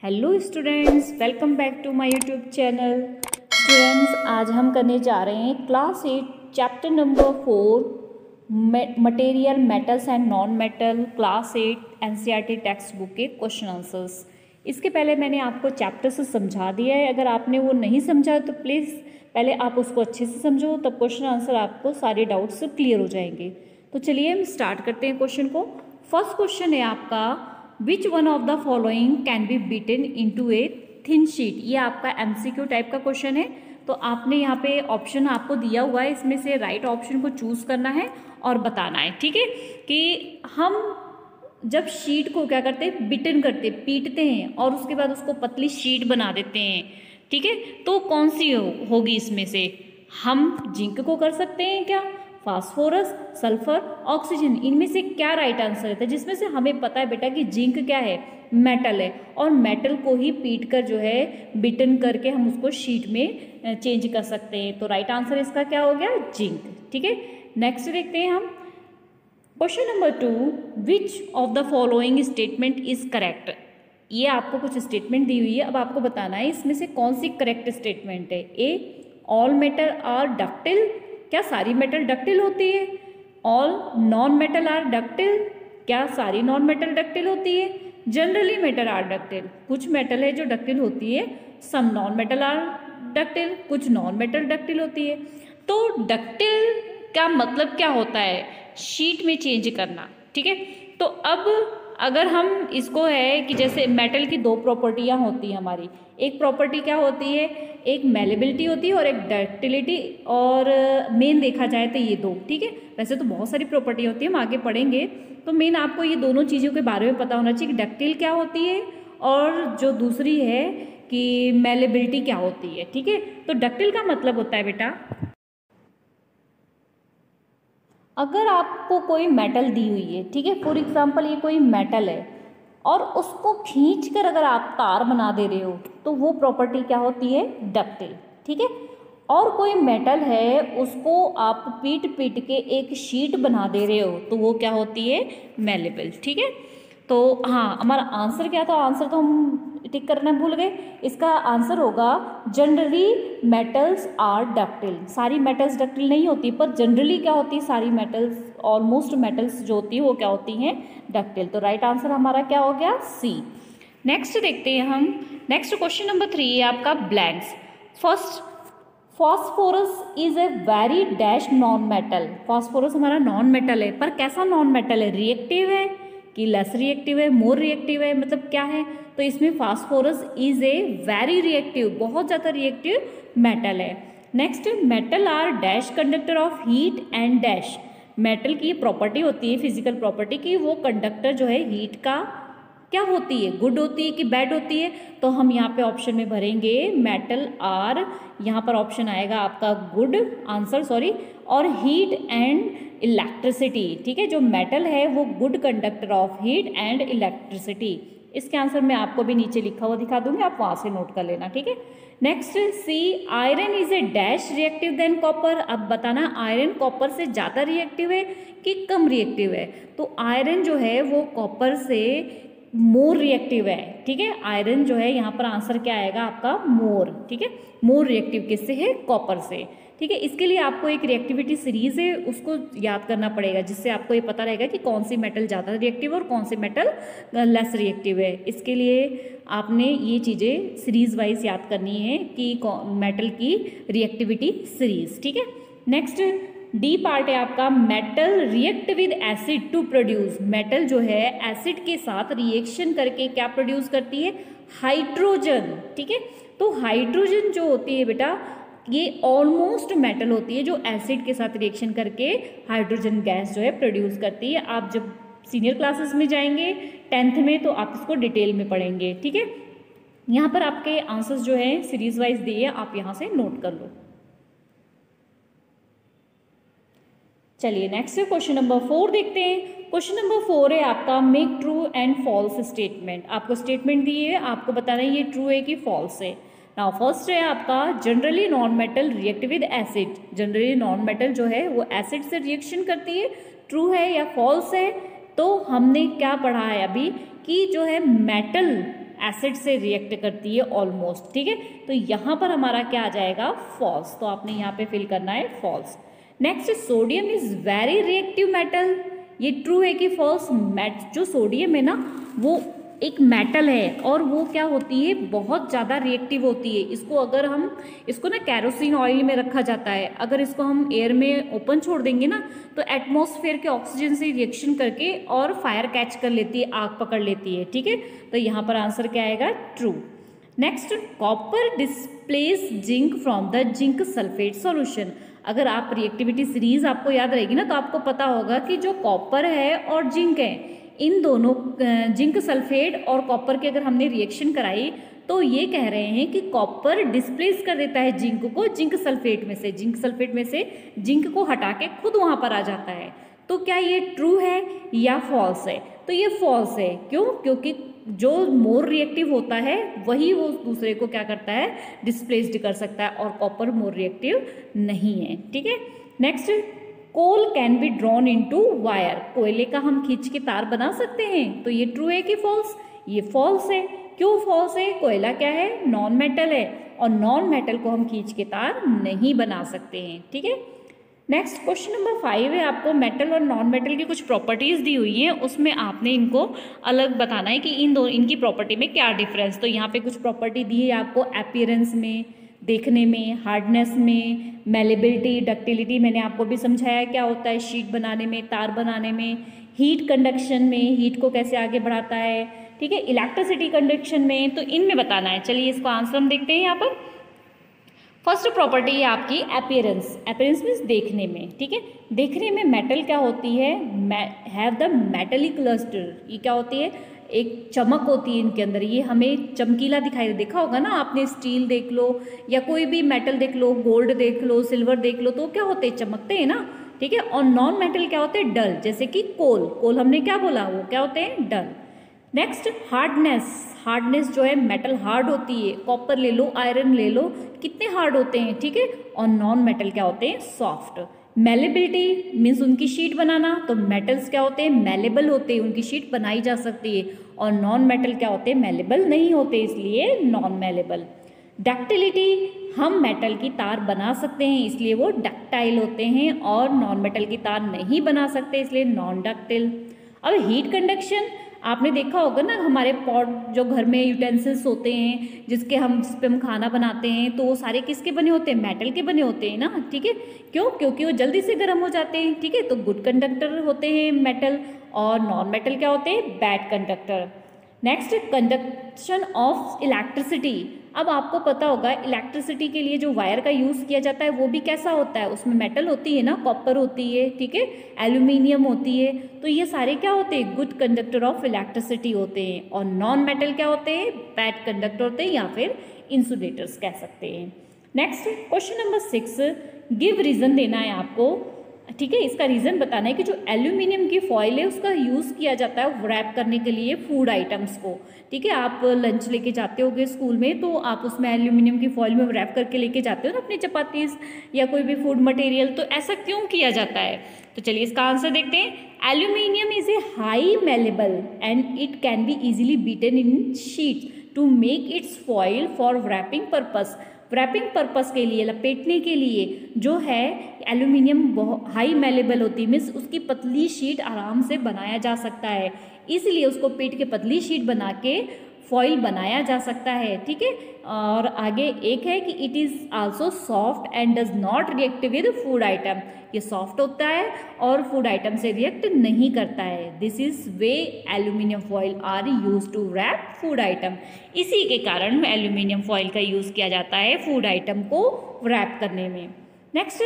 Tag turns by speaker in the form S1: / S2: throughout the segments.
S1: Hello students, welcome back to my YouTube channel. Students, आज हम करने जा रहे हैं class 8 chapter number 4 material metals and non metal, class 8 NCERT text book के क्वेश्चन आंसर्स। इसके पहले मैंने आपको चैप्टर से समझा दिया है। अगर आपने वो नहीं समझा तो प्लीज़ पहले आप उसको अच्छे से समझो, तब क्वेश्चन आंसर आपको सारे डाउट्स क्लियर हो जाएंगे। तो चलिए हम स्टार्ट करते हैं क्वेश्चन को। फर्स्ट क्वेश्चन है आपका, which one of the following can be beaten into a thin sheet. ये आपका एमसीक्यू टाइप का क्वेश्चन है। तो आपने यहाँ पे ऑप्शन आपको दिया हुआ है, इसमें से राइट ऑप्शन को चूज करना है और बताना है। ठीक है, कि हम जब शीट को क्या करते हैं, बिटन करते, पीटते हैं और उसके बाद उसको पतली शीट बना देते हैं। ठीक है, तो कौन सी होगी इसमें से? हम जिंक को कर सकते हैं क्या, फास्फोरस, सल्फर, ऑक्सीजन, इनमें से क्या राइट आंसर है? जिसमें से हमें पता है बेटा कि जिंक क्या है, मेटल है, और मेटल को ही पीट कर जो है बिटन करके हम उसको शीट में चेंज कर सकते हैं। तो राइट आंसर इसका क्या हो गया, जिंक। ठीक है, नेक्स्ट देखते हैं हम question number 2, which of the following statement is correct. ये आपको कुछ स्टेटमेंट दी हुई है, अब आपको बताना है इसमें से कौन सी करेक्ट स्टेटमेंट है। A, all metal are ductile, क्या सारी मेटल डक्टिल होती है? All non metal are ductile, क्या सारी नॉन मेटल डक्टिल होती है? जनरली मेटल आर डक्टिल, कुछ मेटल है जो डक्टिल होती है। Some non metal are ductile, कुछ नॉन मेटल डक्टिल होती है। तो डक्टिल का मतलब क्या होता है? शीट में चेंज करना। ठीक है, तो अब अगर हम इसको है कि जैसे मेटल की दो प्रॉपर्टियां होती हैं हमारी। एक प्रॉपर्टी क्या होती है, एक मेलेबिलिटी होती है और एक डक्टिलिटी, और मेन देखा जाए तो ये दो। ठीक है, वैसे तो बहुत सारी प्रॉपर्टी होती है, हम आगे पढ़ेंगे। तो मेन आपको ये दोनों चीज़ों के बारे में पता होना चाहिए कि डक्टिल क्या होती है और जो दूसरी है कि मेलेबिलिटी क्या होती है। ठीक है, तो डक्टिल का मतलब होता है बेटा, अगर आपको कोई मेटल दी हुई है, ठीक है, फॉर एग्जांपल ये कोई मेटल है और उसको खींच कर अगर आप तार बना दे रहे हो तो वो प्रॉपर्टी क्या होती है, डक्टिल। ठीक है, और कोई मेटल है उसको आप पीट पीट के एक शीट बना दे रहे हो तो वो क्या होती है, मेलेबल। ठीक है, तो हाँ, हमारा आंसर क्या था? आंसर तो हम टिक करना भूल गए। इसका आंसर होगा जनरली मेटल्स आर डक्टिल। सारी मेटल्स डक्टिल नहीं होती, पर जनरली क्या होती है, सारी मेटल्स, ऑलमोस्ट मेटल्स जो होती है वो क्या होती हैं, डक्टिल। तो राइट आंसर हमारा क्या हो गया, सी। नेक्स्ट देखते हैं हम। नेक्स्ट क्वेश्चन नंबर 3 है आपका blanks. First, phosphorus is a very dash non metal. Phosphorus हमारा नॉन मेटल है, पर कैसा नॉन मेटल है? रिएक्टिव है कि लेस रिएक्टिव है, मोर रिएक्टिव है, मतलब क्या है? तो इसमें phosphorus is a very reactive, बहुत ज़्यादा रिएक्टिव मेटल है। Next, metal are dash conductor of heat and dash. Metal की प्रॉपर्टी होती है, फिजिकल प्रॉपर्टी की, वो कंडक्टर जो है हीट का क्या होती है, गुड होती है कि बैड होती है? तो हम यहाँ पे ऑप्शन में भरेंगे मेटल आर, यहाँ पर ऑप्शन आएगा आपका गुड आंसर, सॉरी, और हीट एंड इलेक्ट्रिसिटी। ठीक है, जो मेटल है वो good conductor of heat and electricity. इसके आंसर मैं आपको भी नीचे लिखा हुआ दिखा दूंगी, आप वहां से नोट कर लेना। ठीक है, next, C, iron is a dash reactive than copper. अब बताना आयरन कॉपर से ज़्यादा रिएक्टिव है कि कम रिएक्टिव है? तो आयरन जो है वो कॉपर से मोर रिएक्टिव है। ठीक है, आयरन जो है यहाँ पर आंसर क्या आएगा आपका, मोर। ठीक है, मोर रिएक्टिव किससे है, कॉपर से। ठीक है, इसके लिए आपको एक रिएक्टिविटी सीरीज है उसको याद करना पड़ेगा, जिससे आपको ये पता रहेगा कि कौन सी मेटल ज़्यादा रिएक्टिव है और कौन सी मेटल लेस रिएक्टिव है। इसके लिए आपने ये चीज़ें सीरीज वाइज याद करनी है कि मेटल की रिएक्टिविटी सीरीज। ठीक है, नेक्स्ट डी पार्ट है आपका, metal react with acid to produce. Metal जो है एसिड के साथ रिएक्शन करके क्या प्रोड्यूस करती है, हाइड्रोजन। ठीक है, तो हाइड्रोजन जो होती है बेटा, ये ऑलमोस्ट मेटल होती है जो एसिड के साथ रिएक्शन करके हाइड्रोजन गैस जो है प्रोड्यूस करती है। आप जब सीनियर क्लासेस में जाएंगे 10th में तो आप इसको डिटेल में पढ़ेंगे। ठीक है, यहाँ पर आपके आंसर्स जो है सीरीज वाइज दिए, आप यहाँ से नोट कर लो। चलिए नेक्स्ट क्वेश्चन नंबर 4 देखते हैं। क्वेश्चन नंबर 4 है आपका, make true and false statement. आपको स्टेटमेंट दी है, आपको बताना है ये ट्रू है कि फॉल्स है। नाउ फर्स्ट है आपका, generally non metal react with acid. Generally non metal जो है वो एसिड से रिएक्शन करती है, ट्रू है या फॉल्स है? तो हमने क्या पढ़ा है अभी कि जो है मेटल एसिड से रिएक्ट करती है ऑलमोस्ट, ठीक है। तो यहाँ पर हमारा क्या आ जाएगा, फॉल्स। तो आपने यहाँ पे फिल करना है false. Next, sodium is very reactive metal, ये ट्रू है कि फॉल्स। जो सोडियम है ना वो एक मेटल है और वो क्या होती है, बहुत ज़्यादा रिएक्टिव होती है। इसको ना कैरोसिन ऑयल में रखा जाता है, अगर इसको हम एयर में ओपन छोड़ देंगे ना तो एटमॉस्फेयर के ऑक्सीजन से रिएक्शन करके और फायर कैच कर लेती है, आग पकड़ लेती है, ठीक है। तो यहाँ पर आंसर क्या आएगा, true. Next, copper displace zinc from the zinc sulphate solution. अगर आप रिएक्टिविटी सीरीज आपको याद रहेगी ना तो आपको पता होगा कि जो कॉपर है और जिंक है, इन दोनों जिंक सल्फेट और कॉपर की अगर हमने रिएक्शन कराई तो ये कह रहे हैं कि कॉपर डिस्प्लेस कर देता है जिंक को जिंक सल्फेट में से जिंक को हटा के खुद वहां पर आ जाता है। तो क्या ये ट्रू है या फॉल्स है? तो ये फॉल्स है। क्यों? क्योंकि जो मोर रिएक्टिव होता है वही वो दूसरे को क्या करता है, डिस्प्लेस्ड कर सकता है, और कॉपर मोर रिएक्टिव नहीं है, ठीक है। Next, coal can be drawn into wire, कोयले का हम खींच के तार बना सकते हैं। तो ये ट्रू है कि फॉल्स? ये फॉल्स है। क्यों फॉल्स है? कोयला क्या है, नॉन मेटल है, और नॉन मेटल को हम खींच के तार नहीं बना सकते हैं, ठीक है। नेक्स्ट, क्वेश्चन नंबर 5 है, आपको मेटल और नॉन मेटल की कुछ प्रॉपर्टीज दी हुई है, उसमें आपने इनको अलग बताना है कि इनकी प्रॉपर्टी में क्या डिफरेंस। तो यहाँ पे कुछ प्रॉपर्टी दी है आपको, अपीयरेंस में, देखने में, हार्डनेस में, मेलेबिलिटी, डक्टिलिटी मैंने आपको भी समझाया क्या होता है, शीट बनाने में, तार बनाने में, हीट कंडक्शन में, हीट को कैसे आगे बढ़ाता है, ठीक है, इलेक्ट्रिसिटी कंडक्शन में, तो इनमें बताना है। चलिए इसको आंसर हम देखते हैं। यहाँ पर फर्स्ट प्रॉपर्टी है आपकी अपीयरेंस। अपीयरेंस मीन्स देखने में, ठीक है। देखने में मेटल क्या होती है, हैव द मेटेलिक लस्टर, ये क्या होती है, एक चमक होती है इनके अंदर, ये हमें चमकीला दिखाई देखा होगा ना आपने, स्टील देख लो या कोई भी मेटल देख लो, गोल्ड देख लो, सिल्वर देख लो, तो क्या होते हैं, चमकते हैं ना, ठीक है। और नॉन मेटल क्या होते हैं, डल, जैसे कि कोल हमने क्या बोला, वो क्या होते हैं, डल। नेक्स्ट, हार्डनेस जो है, मेटल हार्ड होती है, कॉपर ले लो, आयरन ले लो, कितने हार्ड होते हैं, ठीक है। और नॉन मेटल क्या होते हैं, सॉफ्ट। मेलेबिलिटी मीन्स उनकी शीट बनाना, तो मेटल्स क्या होते हैं, मेलेबल होते हैं, उनकी शीट बनाई जा सकती है, और नॉन मेटल क्या होते हैं, मेलेबल नहीं होते, इसलिए नॉन मेलेबल। डक्टिलिटी, हम मेटल की तार बना सकते हैं इसलिए वो डक्टाइल होते हैं, और नॉन मेटल की तार नहीं बना सकते इसलिए नॉन डक्टिल। अब हीट कंडक्शन, आपने देखा होगा ना, हमारे पॉट जो घर में यूटेंसिल्स होते हैं जिस पे हम खाना बनाते हैं, तो वो सारे किसके बने होते हैं, मेटल के बने होते हैं ना, ठीक है। क्यों? क्योंकि वो जल्दी से गर्म हो जाते हैं, ठीक है। तो गुड कंडक्टर होते हैं मेटल, और नॉन मेटल क्या होते हैं, bad conductor. Next, conduction of electricity. अब आपको पता होगा इलेक्ट्रिसिटी के लिए जो वायर का यूज़ किया जाता है वो भी कैसा होता है, उसमें मेटल होती है ना, कॉपर होती है, ठीक है, एल्यूमिनियम होती है, तो ये सारे क्या होते हैं, गुड कंडक्टर ऑफ इलेक्ट्रिसिटी होते हैं। और नॉन मेटल क्या होते हैं, बैड कंडक्टर होते हैं, या फिर इंसुलेटर्स कह सकते हैं। Next, question number 6, give reason देना है आपको, ठीक है। इसका रीज़न बताना है कि जो एल्यूमिनियम की फॉइल है उसका यूज़ किया जाता है रैप करने के लिए फूड आइटम्स को, ठीक है। आप लंच लेके जाते होगे स्कूल में, तो आप उसमें एल्यूमिनियम की फॉइल में रैप करके लेके जाते हो ना अपनी चपातीस या कोई भी फूड मटेरियल, तो ऐसा क्यों किया जाता है? तो चलिए इसका आंसर देखते हैं। Aluminium is a high malleable and it can be easily beaten in sheets to make its foil for wrapping purpose. Wrapping purpose के लिए, लपेटने के लिए जो है एल्यूमिनियम बहुत हाई मेलेबल होती है, मीन्स उसकी पतली शीट आराम से बनाया जा सकता है, इसलिए उसको पीट के पतली शीट बना के फॉइल बनाया जा सकता है, ठीक है। और आगे एक है कि it is also soft and does not react with food item, ये सॉफ्ट होता है और फूड आइटम से रिएक्ट नहीं करता है। This is way aluminium foil are use to wrap food item, इसी के कारण एल्यूमिनियम फॉइल का यूज़ किया जाता है फूड आइटम को रैप करने में। Next,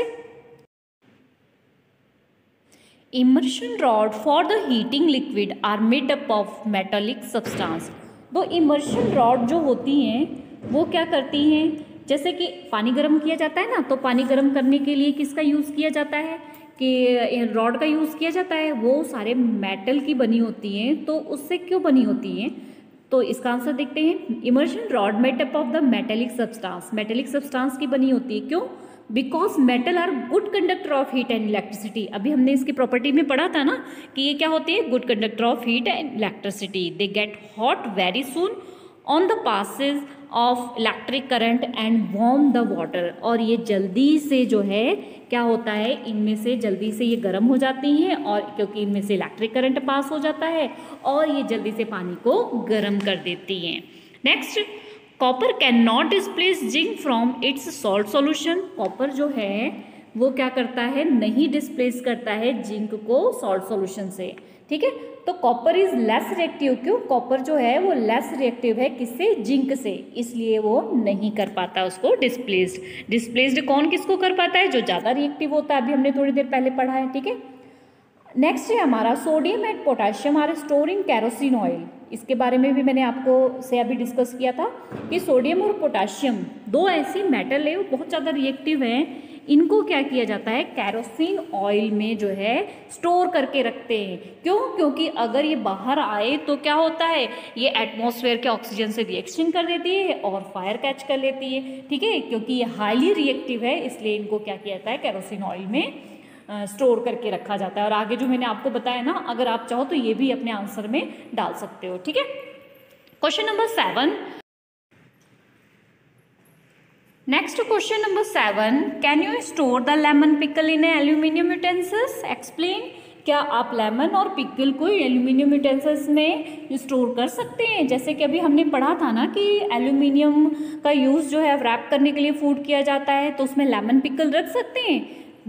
S1: immersion rod for the heating liquid are made up of metallic substance. तो इमर्शन रॉड जो होती हैं वो क्या करती हैं, जैसे कि पानी गर्म किया जाता है ना, तो पानी गर्म करने के लिए किसका यूज़ किया जाता है, कि रॉड का यूज़ किया जाता है, वो सारे मेटल की बनी होती हैं। तो उससे क्यों बनी होती हैं, तो इसका आंसर देखते हैं। Immersion rod made up of the metallic substance, metallic substance की बनी होती है। क्यों? Because metal are good conductor of heat and electricity. अभी हमने इसकी प्रॉपर्टी में पढ़ा था ना कि ये क्या होती है, good conductor of heat and electricity. They get hot very soon on the passage of electric current and warm the water. और ये जल्दी से जो है क्या होता है, इनमें से जल्दी से ये गर्म हो जाती हैं, और क्योंकि इनमें से इलेक्ट्रिक करंट पास हो जाता है और ये जल्दी से पानी को गर्म कर देती हैं। Next, copper can not displace zinc from its salt solution. Copper जो है वो क्या करता है, नहीं डिस्प्लेस करता है जिंक को सॉल्ट सॉल्यूशन से, ठीक है। तो कॉपर इज लेस रिएक्टिव, क्यों, कॉपर जो है वो लेस रिएक्टिव है किससे, जिंक से, इसलिए वो नहीं कर पाता उसको डिस्प्लेस्ड। डिस्प्लेस्ड कौन किसको कर पाता है, जो ज़्यादा रिएक्टिव होता है, अभी हमने थोड़ी देर पहले पढ़ा है, ठीक है। नेक्स्ट है हमारा sodium and potassium are store in kerosene oil. इसके बारे में भी मैंने आपको से अभी डिस्कस किया था कि सोडियम और पोटाशियम दो ऐसी मेटल है, वो बहुत ज़्यादा रिएक्टिव हैं, इनको क्या किया जाता है, कैरोसिन ऑयल में जो है स्टोर करके रखते हैं। क्यों, क्योंकि अगर ये बाहर आए तो क्या होता है, ये एटमॉस्फेयर के ऑक्सीजन से रिएक्शन कर देती है और फायर कैच कर लेती है, ठीक है। क्योंकि ये हाईली रिएक्टिव है, इसलिए इनको क्या किया जाता है, कैरोसिन ऑयल में स्टोर करके रखा जाता है। और आगे जो मैंने आपको बताया ना, अगर आप चाहो तो ये भी अपने आंसर में डाल सकते हो, ठीक है। Question number 7, next question number 7, can you store the lemon pickle in aluminium utensils, explain. क्या आप लेमन और पिकल को एल्यूमिनियम यूटेंसिल्स में स्टोर कर सकते हैं। जैसे कि अभी हमने पढ़ा था ना कि एल्यूमिनियम का यूज़ जो है रैप करने के लिए फूड किया जाता है, तो उसमें लेमन पिकल रख सकते हैं।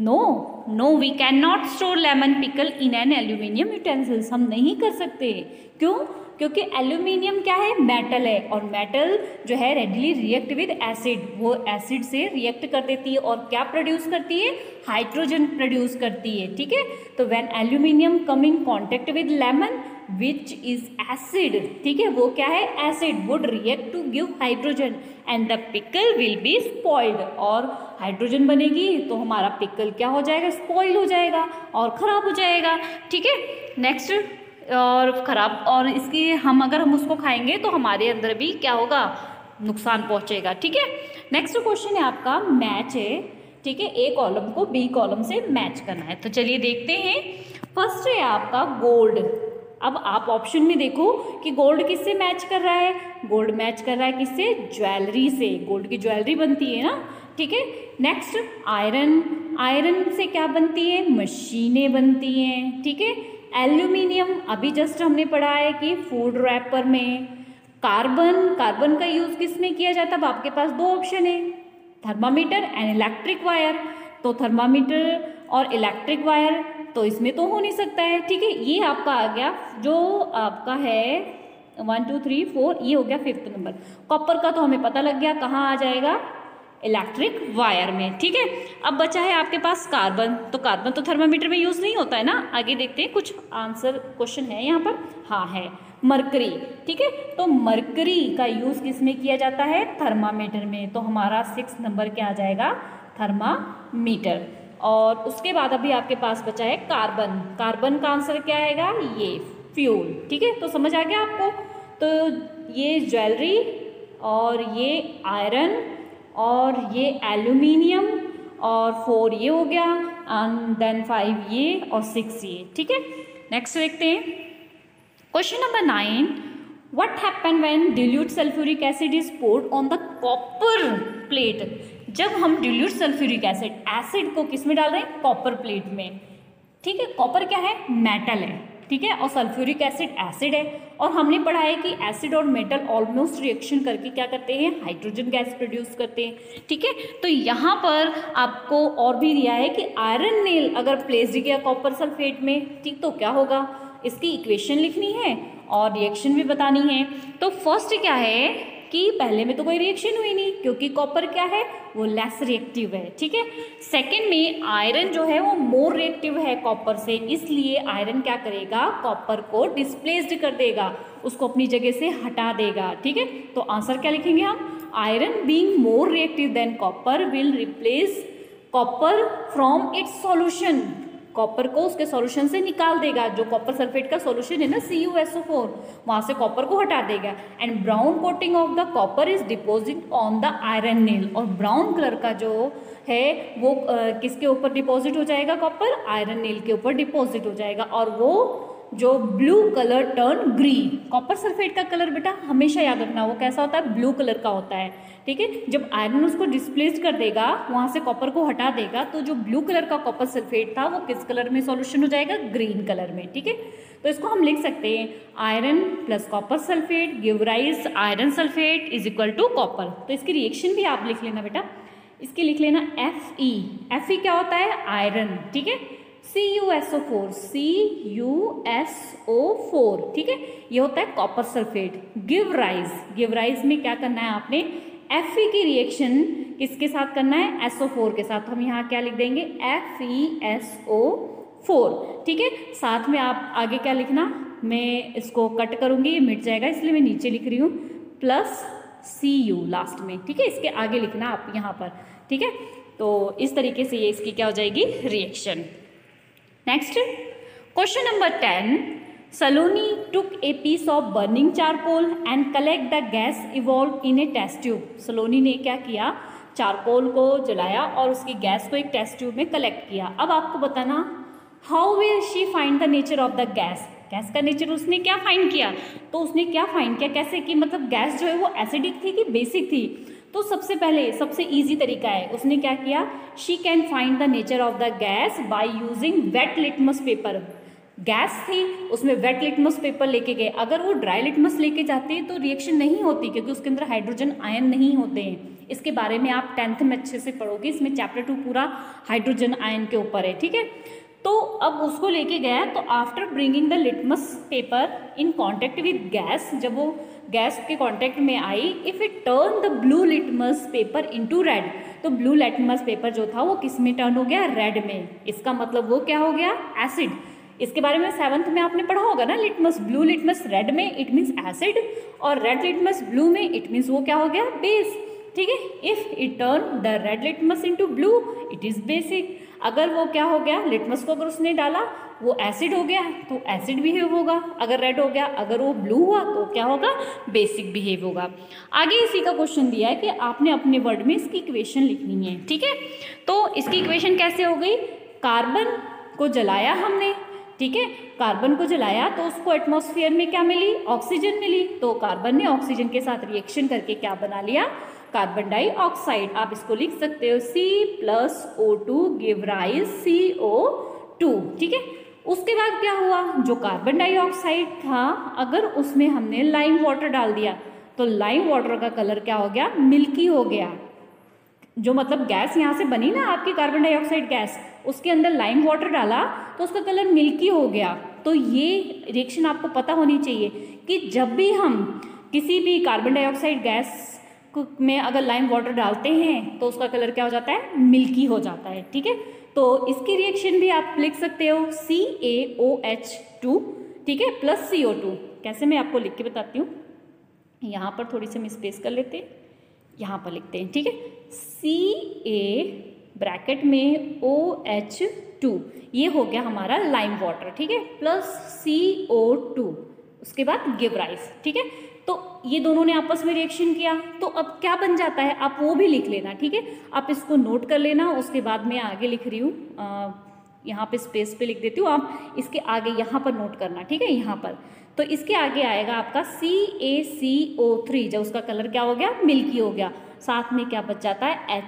S1: No, we can not store lemon pickle in an aluminium utensils, हम नहीं कर सकते। क्यों, क्योंकि एल्यूमिनियम क्या है, मेटल है, और मेटल जो है रेडली रिएक्ट विद एसिड, वो एसिड से रिएक्ट कर देती है और क्या प्रोड्यूस करती है, हाइड्रोजन प्रोड्यूस करती है, ठीक है। तो when aluminium come in contact with lemon which is acid, ठीक है, वो क्या है, acid, would react to give hydrogen and the pickle will be spoiled. और हाइड्रोजन बनेगी तो हमारा पिकल क्या हो जाएगा, स्पॉइल हो जाएगा और ख़राब हो जाएगा, ठीक है। नेक्स्ट, और ख़राब, और इसकी अगर हम उसको खाएंगे तो हमारे अंदर भी क्या होगा, नुकसान पहुंचेगा, ठीक है। नेक्स्ट क्वेश्चन है आपका, मैच है, ठीक है, ए कॉलम को बी कॉलम से मैच करना है। तो चलिए देखते हैं। फर्स्ट है आपका गोल्ड। अब आप ऑप्शन में देखो कि गोल्ड किससे मैच कर रहा है, गोल्ड मैच कर रहा है किससे, ज्वेलरी से, गोल्ड की ज्वेलरी बनती है ना, ठीक है। नेक्स्ट आयरन, आयरन से क्या बनती है, मशीनें बनती हैं, ठीक है। एल्यूमिनियम अभी जस्ट हमने पढ़ा है कि फूड रैपर में। कार्बन, कार्बन का यूज़ किस में किया जाता है, अब आपके पास दो ऑप्शन है, थर्मामीटर एंड इलेक्ट्रिक वायर। तो थर्मामीटर और इलेक्ट्रिक वायर तो इसमें तो हो नहीं सकता है, ठीक है। ये आपका आ गया, जो आपका है 1 2 3 4, ये हो गया 5th नंबर। कॉपर का तो हमें पता लग गया कहाँ आ जाएगा, इलेक्ट्रिक वायर में, ठीक है। अब बचा है आपके पास कार्बन। तो कार्बन तो थर्मामीटर में यूज़ नहीं होता है ना। आगे देखते हैं, कुछ आंसर क्वेश्चन है यहाँ पर, हाँ है मरकरी, ठीक है। तो मरकरी का यूज़ किस में किया जाता है, थर्मामीटर में। तो हमारा 6th नंबर क्या आ जाएगा, थर्मामीटर। और उसके बाद अभी आपके पास बचा है कार्बन। कार्बन का आंसर क्या आएगा, ये फ्यूल, ठीक है। तो समझ आ गया आपको। तो ये ज्वेलरी और ये आयरन और ये एल्यूमिनियम और 4 ये हो गया, एंड देन 5 ये और 6 ये, ठीक है। नेक्स्ट देखते हैं question number 9, what happen when dilute sulphuric acid is poured on the copper plate. जब हम डिल्यूट सल्फ्यूरिक एसिड, एसिड को किस में डाल रहे हैं, कॉपर प्लेट में, ठीक है। कॉपर क्या है, मेटल है, ठीक है, और सल्फ्यूरिक एसिड एसिड है। और हमने पढ़ा है कि एसिड और मेटल ऑलमोस्ट रिएक्शन करके क्या करते हैं, हाइड्रोजन गैस प्रोड्यूस करते हैं, ठीक है। तो यहाँ पर आपको और भी दिया है कि आयरन नेल अगर प्लेस्ड किया कॉपर सल्फेट में, ठीक, तो क्या होगा, इसकी इक्वेशन लिखनी है और रिएक्शन भी बतानी है। तो फर्स्ट क्या है कि पहले में तो कोई रिएक्शन हुई नहीं, क्योंकि कॉपर क्या है, वो लेस रिएक्टिव है, ठीक है। सेकंड में आयरन जो है वो मोर रिएक्टिव है कॉपर से, इसलिए आयरन क्या करेगा, कॉपर को डिस्प्लेस्ड कर देगा, उसको अपनी जगह से हटा देगा, ठीक है। तो आंसर क्या लिखेंगे हम, iron being more reactive than copper will replace copper from its solution. Copper को उसके सॉल्यूशन से निकाल देगा, जो कॉपर सल्फेट का सॉल्यूशन है ना CuSO4, वहाँ से कॉपर को हटा देगा। And brown coating of the copper is deposit on the iron nail. और ब्राउन कलर का जो है वो किसके ऊपर डिपॉजिट हो जाएगा, कॉपर, आयरन नेल के ऊपर डिपॉजिट हो जाएगा, और वो जो blue colour turn green. Copper sulphate का कलर बेटा हमेशा याद रखना वो कैसा होता है, ब्लू कलर का होता है, ठीक है। जब आयरन उसको डिस्प्लेस कर देगा, वहां से कॉपर को हटा देगा, तो जो ब्लू कलर का कॉपर सल्फेट था वो किस कलर में सॉल्यूशन हो जाएगा, ग्रीन कलर में, ठीक है। तो इसको हम लिख सकते हैं iron plus copper sulphate give rise iron sulphate is equal to copper. तो इसकी रिएक्शन भी आप लिख लेना बेटा, इसकी लिख लेना Fe। Fe क्या होता है, आयरन, ठीक है। CuSO4 CuSO4, ठीक है, ये होता है कॉपर सल्फेट। गिव राइज में क्या करना है आपने, Fe की रिएक्शन किसके साथ करना है, SO4 के साथ। हम यहाँ क्या लिख देंगे, FeSO4, ठीक है। साथ में आप आगे क्या लिखना, मैं इसको कट करूंगी, ये मिट जाएगा इसलिए मैं नीचे लिख रही हूँ प्लस Cu लास्ट में, ठीक है। इसके आगे लिखना आप यहाँ पर, ठीक है। तो इस तरीके से ये इसकी क्या हो जाएगी, reaction. Next question number 10, Saloni took a piece of burning charcoal and collect the gas evolve in a test tube. Saloni ने क्या किया, चारकोल को जलाया और उसकी गैस को एक टेस्ट ट्यूब में कलेक्ट किया। अब आपको बताना how will she find the nature of the gas. Gas का नेचर उसने क्या फाइंड किया, तो उसने क्या फाइंड किया, कैसे कि मतलब गैस जो है वो एसिडिक थी कि बेसिक थी। तो सबसे पहले सबसे इजी तरीका है, उसने क्या किया, she can find the nature of the gas by using wet litmus paper. Gas थी, उसमें वेट लिटमस पेपर लेके गए। अगर वो ड्राई लिटमस लेके जाते तो रिएक्शन नहीं होती, क्योंकि उसके अंदर हाइड्रोजन आयन नहीं होते हैं। इसके बारे में आप 10th में अच्छे से पढ़ोगे, इसमें चैप्टर 2 पूरा हाइड्रोजन आयन के ऊपर है, ठीक है। तो अब उसको लेके गया, तो after bringing the litmus paper in contact with gas, जब वो गैस के कांटेक्ट में आई, if it turn the blue litmus paper into red, तो ब्लू लिटमस पेपर जो था वो किस में टर्न हो गया, रेड में। इसका मतलब वो क्या हो गया, एसिड। इसके बारे में 7th में आपने पढ़ा होगा ना, लिटमस, ब्लू लिटमस रेड में इट मीन्स एसिड, और रेड लिटमस ब्लू में इट मीन्स वो क्या हो गया, बेस, ठीक है। If it turn the red litmus into blue it is basic. अगर वो क्या हो गया, लिटमस को अगर उसने डाला वो एसिड हो गया तो एसिड बिहेव होगा, अगर रेड हो गया, अगर वो ब्लू हुआ तो क्या होगा, बेसिक बिहेव होगा। आगे इसी का क्वेश्चन दिया है कि आपने अपने वर्ड में इसकी इक्वेशन लिखनी है, ठीक है। तो इसकी इक्वेशन कैसे हो गई, कार्बन को जलाया हमने, ठीक है, कार्बन को जलाया तो उसको एटमॉस्फेयर में क्या मिली, ऑक्सीजन मिली। तो कार्बन ने ऑक्सीजन के साथ रिएक्शन करके क्या बना लिया, कार्बन डाइऑक्साइड। आप इसको लिख सकते हो C+O2 गिव राइज CO2, ठीक है। उसके बाद क्या हुआ, जो कार्बन डाइऑक्साइड था, अगर उसमें हमने लाइम वाटर डाल दिया तो लाइम वाटर का कलर क्या हो गया, मिल्की हो गया। जो मतलब गैस यहाँ से बनी ना आपकी कार्बन डाइऑक्साइड गैस, उसके अंदर लाइम वाटर डाला तो उसका कलर मिल्की हो गया। तो ये रिएक्शन आपको पता होनी चाहिए कि जब भी हम किसी भी कार्बन डाइऑक्साइड गैस में अगर लाइम वाटर डालते हैं तो उसका कलर क्या हो जाता है, मिल्की हो जाता है, ठीक है। तो इसकी रिएक्शन भी आप लिख सकते हो CaOH2, ठीक है, प्लस CO2। कैसे मैं आपको लिख के बताती हूँ, यहाँ पर थोड़ी सी हम स्पेस कर लेते हैं, यहाँ पर लिखते हैं, ठीक है। Ca ब्रैकेट में OH2, ये हो गया हमारा लाइम वाटर, ठीक है, प्लस CO2, उसके बाद गिव राइज, ठीक है। तो ये दोनों ने आपस में रिएक्शन किया, तो अब क्या बन जाता है, आप वो भी लिख लेना, ठीक है। आप इसको नोट कर लेना, उसके बाद मैं आगे लिख रही हूँ, यहाँ पे स्पेस पे लिख देती हूँ, आप इसके आगे यहाँ पर नोट करना, ठीक है, यहाँ पर। तो इसके आगे आएगा आपका CaCO3, जब उसका कलर क्या हो गया, मिल्की हो गया। साथ में क्या बच जाता है,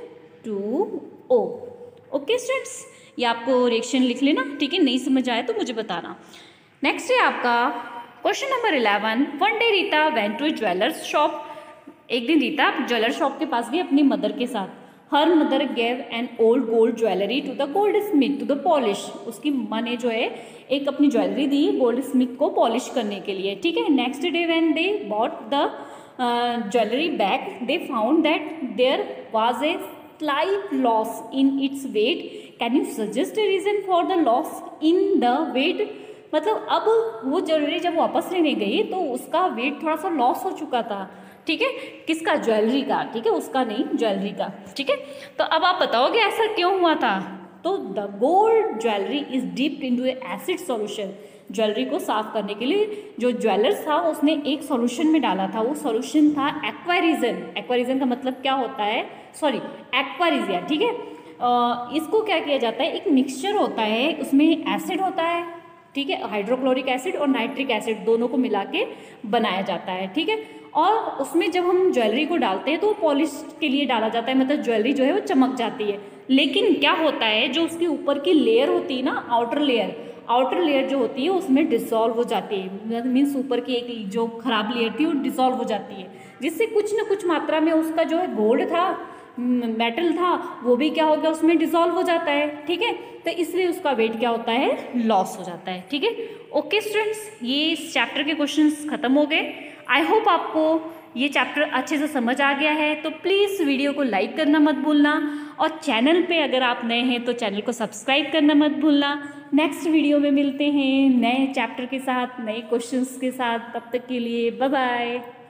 S1: H2O। ओके स्टूडेंट्स, ये आपको रिएक्शन लिख लेना, ठीक है। नहीं समझ आए तो मुझे बताना। नेक्स्ट है आपका question number 11, one day Rita went to jewellers shop. एक दिन रीता ज्वेलर शॉप के पास गई अपनी मदर के साथ। हर mother gave an old gold jewellery to the gold smith to the polish. उसकी माँ ने जो है एक अपनी ज्वेलरी दी गोल्ड स्मिथ को पॉलिश करने के लिए, ठीक है। Next day when they bought the jewellery back they found that there was a slight loss in its weight. Can you suggest a reason for the loss in the weight. मतलब अब वो jewellery जब वापस लेने गई तो उसका wait थोड़ा सा लॉस हो चुका था, ठीक है, किसका, ज्वेलरी का, ठीक है, उसका नहीं, ज्वेलरी का, ठीक है। तो अब आप बताओगे ऐसा क्यों हुआ था। तो the gold jewellery is dipped into acid solution. Jewellery को साफ करने के लिए जो ज्वेलर्स था उसने एक सॉल्यूशन में डाला था, वो सॉल्यूशन था एक्वारिजन। एक्वारिजन का मतलब क्या होता है, सॉरी एक्वारिजिया, ठीक है। इसको क्या किया जाता है, एक मिक्सचर होता है, उसमें एसिड होता है, ठीक है, हाइड्रोक्लोरिक एसिड और नाइट्रिक एसिड दोनों को मिला के बनाया जाता है, ठीक है। और उसमें जब हम ज्वेलरी को डालते हैं तो वो पॉलिश के लिए डाला जाता है, मतलब ज्वेलरी जो है वो चमक जाती है। लेकिन क्या होता है, जो उसकी ऊपर की लेयर होती है ना, आउटर लेयर जो होती है उसमें डिसॉल्व हो जाती है, मीन्स ऊपर की एक जो खराब लेयर थी वो डिसॉल्व हो जाती है, जिससे कुछ न कुछ मात्रा में उसका जो है गोल्ड था, मेटल था, वो भी क्या हो गया, उसमें डिसॉल्व हो जाता है, ठीक है। तो इसलिए उसका वेट क्या होता है, लॉस हो जाता है, ठीक है। ओके स्टूडेंट्स, ये इस चैप्टर के क्वेश्चंस खत्म हो गए। आई होप आपको ये चैप्टर अच्छे से समझ आ गया है। तो प्लीज़ वीडियो को लाइक करना मत भूलना, और चैनल पे अगर आप नए हैं तो चैनल को सब्सक्राइब करना मत भूलना। नेक्स्ट वीडियो में मिलते हैं नए चैप्टर के साथ, नए क्वेश्चंस के साथ। तब तक के लिए बाय बाय।